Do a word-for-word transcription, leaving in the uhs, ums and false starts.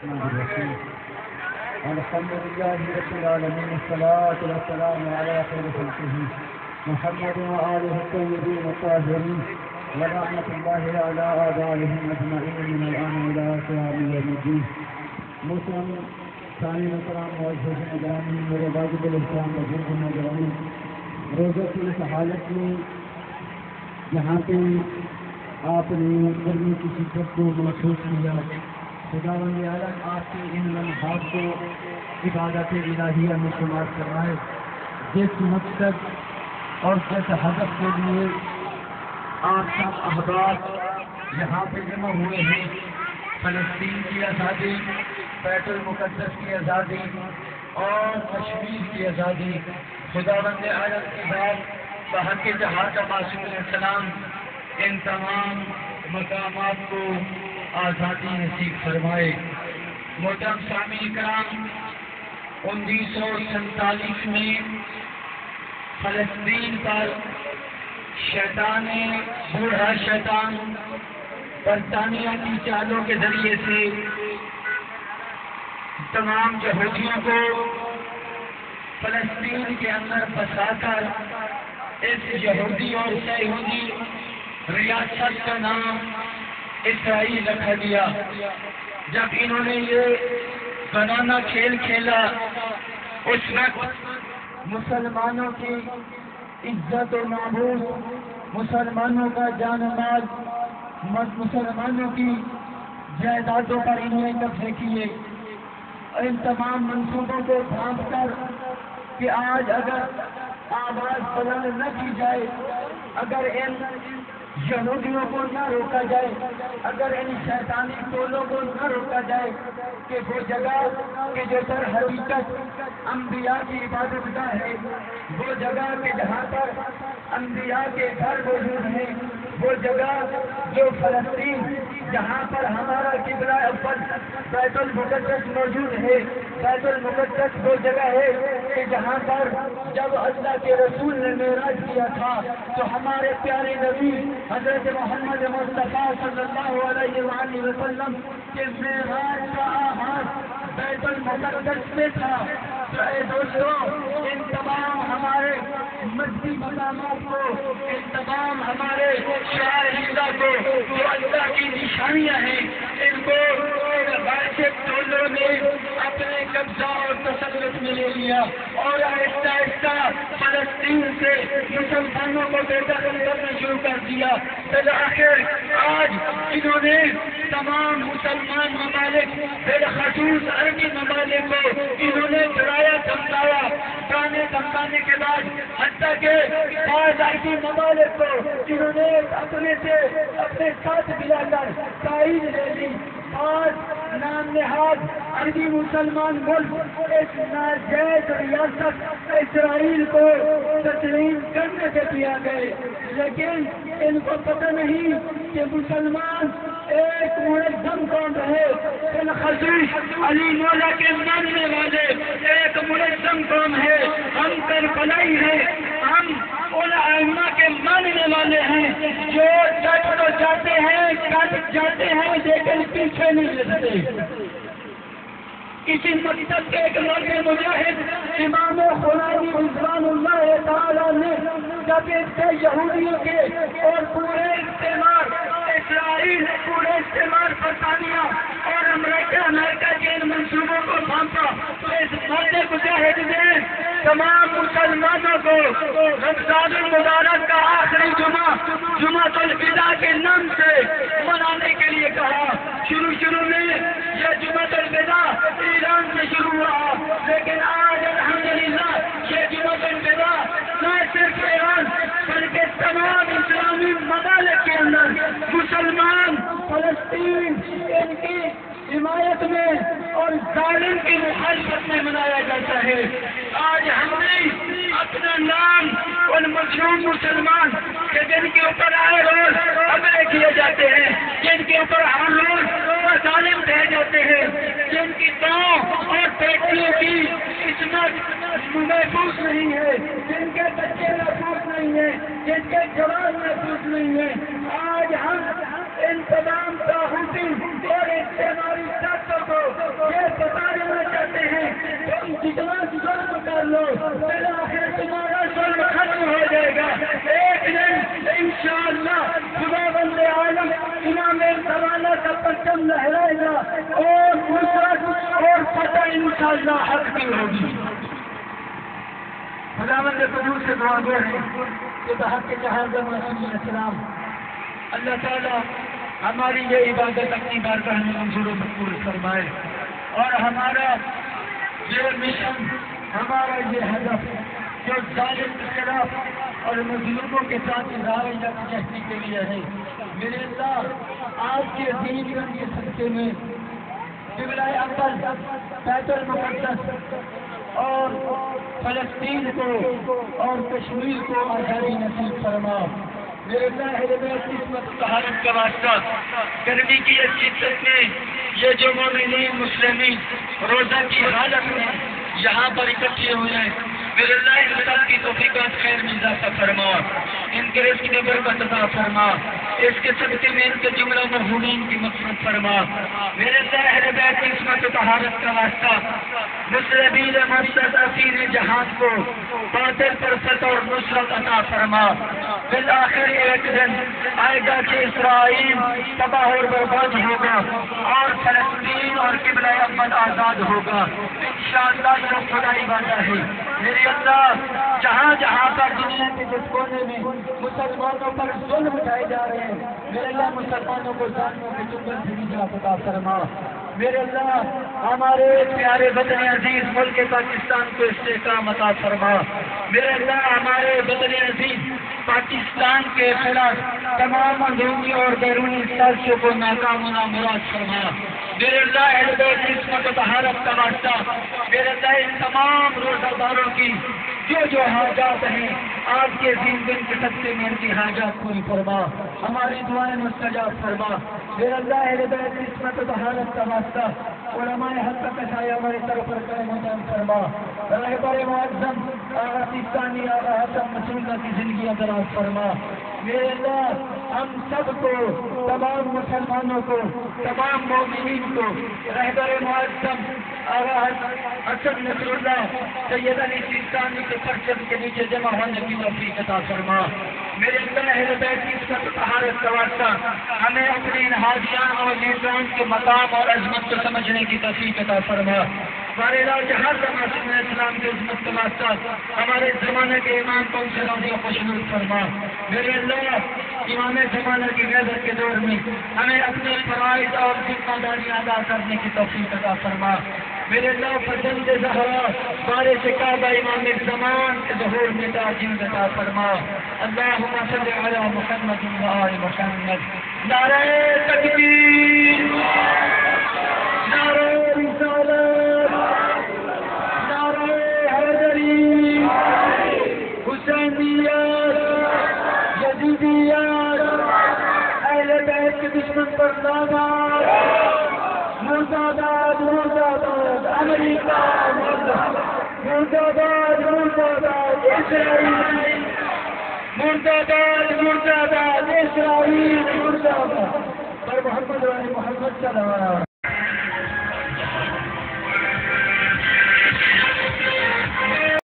الحمد لله رب العالمين والصلاة والسلام على خير خلقه محمد وآله الطيبين الطاهرين ولعنة الله على أعدائهم أجمعين من الآن إلى قيام يوم الدين. محترم سامعین کرام معزز نگرانی میرے واجب الاحترام بزرگ نگرانی، روزے کی اس حالت میں جہاں پہ آپ نے گرمی کی شدت کو محسوس کیا، خداوند عالم آپ کے ان لمحات کو عبادت الہیہ میں شمار کرائے، جس مقصد اور جس ہدف کے لیے آپ سب احباب یہاں پہ جمع ہوئے ہیں، فلسطین کی آزادی، بیت المقدس کی آزادی اور کشمیر کی آزادی، خداوند عالم کی ذات بحق جہاں کا معصوم علیہ السلام ان تمام مقامات کو آزادی نصیب فرمائے. محترم سامعین کرام، انیس سو سینتالیس میں فلسطین پر شیطان بوڑھا شیطان برطانیہ کی چالوں کے ذریعے سے تمام یہودیوں کو فلسطین کے اندر بسا کر اس یہودی اور صہیونی ریاست کا نام اسرائیل رکھا دیا. جب انہوں نے یہ بنانا کھیل کھیلا، اس وقت مسلمانوں کی عزت و ناموس، مسلمانوں کا جان و مال، مسلمانوں کی جائیدادوں پر انہوں نے قبضے کیے. ان تمام منصوبوں کو ڈھانپ کر کہ آج اگر آواز بلند نہ کی جائے، اگر ان یہودیوں کو نہ روکا جائے، اگر ان شیطانی ٹولوں کو نہ روکا جائے کہ وہ جگہ کہ جو در حقیقت انبیاء کی عبادت گاہ ہے، وہ جگہ کہ جہاں پر انبیاء کے گھر موجود ہیں، وہ جگہ جو فلسطین جہاں پر ہمارا قبلہ اول بیت المقدس موجود ہے، بیت المقدس وہ جگہ ہے کہ جہاں پر جب اللہ کے رسول نے معراج کیا تھا تو ہمارے پیارے نبی حضرت محمد مصطفیٰ صلی اللہ علیہ وآلہ وسلم کے معراج کا آغاز بیت المقدس میں تھا. تو اے دوستو، ان تمام ہمارے مذہبی مقامات کو، ان تمام ہمارے شاہدہ کو جو اللہ کی نشانیاں ہیں، ان کو غاصب ٹولوں نے اپنے قبضہ اور تسلط میں لے لیا اور آہستہ آہستہ فلسطین سے مسلمانوں کو بے دخل کرنا شروع کر دیا. بالآخر آج انہوں نے تمام مسلمان ممالک بالخصوص عربی ممالک کو انہوں نے ڈرایا دھمکایا. ڈرانے دھمکانے کے بعد حتیٰ کہ بعض عربی ممالک کو انہوں نے اپنے سے اپنے ساتھ ملا کر تائید لے لی. آج نام نہاد عربی مسلمان ملک اس ناجائز ریاست اسرائیل کو تسلیم کرنے سے دیا گئے، لیکن ان کو پتہ نہیں کہ مسلمان ایک منظم قوم رہے، بالخصوص علی مولا کے ماننے والے ایک منظم قوم ہے. ہم کربلائی ہیں، ہم ان ائمہ کے ماننے والے ہیں جو ڈٹ تو جاتے ہیں، کٹ جاتے ہیں، لیکن پیچھے نہیں لگتے. اسی مقصد کے ایک مرد مجاہد امام خمینی رضوان اللہ تعالیٰ نے جب اس سے یہودیوں کے اور پورے استعمار اسرائیل، پورے استعمار برطانیہ اور امریکہ امریکہ کے ان منصوبوں کو بھانپا تو اس مرد مجاہد نے تمام مسلمانوں کو رمضان المبارک کا آخری جمعہ جمعۃ الوداع کے نام سے منانے کے لیے کہا. شروع شروع میں یہ جمعۃ الوداع ایران سے شروع ہوا، لیکن آج الحمدللہ یہ جمعۃ الوداع نہ صرف ایران بلکہ تمام اسلامی ممالک کے اندر مسلمان فلسطین ان کی حمایت میں اور ظالم کی مخالفت میں منایا جاتا ہے. آج ہم نے اپنا نام ان مظلوم مسلمان کہ جن کے اوپر آئے روز حملے کیے جاتے ہیں، جن کے اوپر ہر روز ظالم کہے جاتے ہیں، جن کی پاؤں اور بیٹیوں کی عصمت محفوظ نہیں ہے، جن کے بچے محفوظ نہیں ہیں، جن کے جوان محفوظ نہیں ہیں، آج ہم ان تمام طاغوتی اور استعماری طاقتوں کو بتا دینا چاہتے ہیں تم جتنا ظلم کر لو بالآخر تمہارا ظلم ختم ہو جائے گا. ایک دن انشاءاللہ خدا بند عالم امام زمانہ کا پرچم لہرائے گا اور نصرت اور فتح انشاءاللہ حق کی ہوگی. خداوند قبول سے دعا گو ہے کہ بحق جہاز رسول السلام اللہ تعالیٰ ہماری یہ عبادت اپنی بارگاہ میں منظور و مقبول فرمائے اور ہمارا یہ مشن ہمارا یہ ہدف جو ظالم کے خلاف اور مظلوموں کے ساتھ ادارے یکجہتی کے لیے ہے. میرے اللہ آپ کے دین رنگ کے صدقے میں قبلہ اول بیت المقدس اور فلسطین کو اور کشمیر کو آزادی نصیب فرما. میرے اللہ قسمت طہارت کا واسطہ گرمی کی اس شدت میں یہ جو مومنین مسلمین روزہ کی حالت میں یہاں پر اکٹھے ہوئے ہیں میرے اللہ ان سب کی توفیقات خیر میں اضافہ فرما, ان کے رزق میں برکت عطا فرما, اس کے صدقے میں ان کے جملہ مرحومین کی مغفرت فرما. میرے اللہ اہل بیت کی عصمت و طہارت کا واسطہ مصربین مستضعفین جہان کو باطل پر فتح اور نصرت عطا فرما. بالآخر ایک دن آئے گا کہ اسرائیل تباہ اور برباد ہوگا اور فلسطین اور قبلہ اول آزاد ہوگا انشاءاللہ. یہ خدائی وعدہ ہے. میرے اللہ جہاں جہاں پر دنیا کے جس کونے میں مسلمانوں پر ظلم اٹھائے جا رہے ہیں میرے اللہ مسلمانوں کو ظالموں کے چنگل سے نجات عطا فرما. میرے اللہ ہمارے پیارے وطن عزیز ملک پاکستان کو استحکام عطا فرما. میرے اللہ ہمارے وطن عزیز پاکستان کے خلاف تمام اندرونی اور بیرونی سازشوں کو ناکام و نامراد فرما. میرے اللہ اہل بیت کی عصمت و طہارت کا واسطہ میرے اللہ ان تمام روزہ داروں کی جو جو حاجات ہیں آپ کے دین دن کے صدقے میں ان کی حاجات پوری فرما, ہماری دعائیں مستجاب فرما. میرے اللہ اہل بیت کی عصمت و طہارت کا واسطہ علماء حق کا سایہ ہماری طرف پر کرم و کرم فرما. رہبر معظم آغا سیستانی آغا حسن رسول اللہ کی زندگی دراز فرما. میرے اللہ ہم سب کو تمام مسلمانوں کو تمام مومنین کو رہبر معظم آغا حسن نصر اللہ سید علی سیستانی کے پرچم کے نیچے جمع ہونے کی توفیق عطا فرما. میرے اللہ اہل بیت کی عصمت و طہارت کا واسطہ ہمیں اپنے ان حاجیان اور لیڈران کے مقام اور عظمت کو سمجھنے کی توفیق عطا فرما. ہمارے علاج ہر زمانے اسلام کے عظمت کا واسطہ ہمارے زمانے کے امام کو ان سے راضی و خوشنود فرما. میرے اللہ امام زمانہ کی غیبت کے دور میں ہمیں اپنے فرائض اور ذمہ داریاں ادا کرنے کی توفیق عطا فرما. میرے اللہ فرزند زہرا بارش کعبہ امام زمان کے ظہور میں تعظیم عطا فرما. اللہم صل علی محمد و آل محمد. نعرہ تکبیر, نعرہ رسالت, نعرہ حیدری, حسینیت, یزیدیت, اہل بیت کے دشمن پر لعنت, مرداباد مرداباد امریکہ مرداباد مرداباد اسرائیل مرداباد مرداباد اسرائیل مرداباد. پر محمد علی محمد صلی اللہ علیہ وسلم.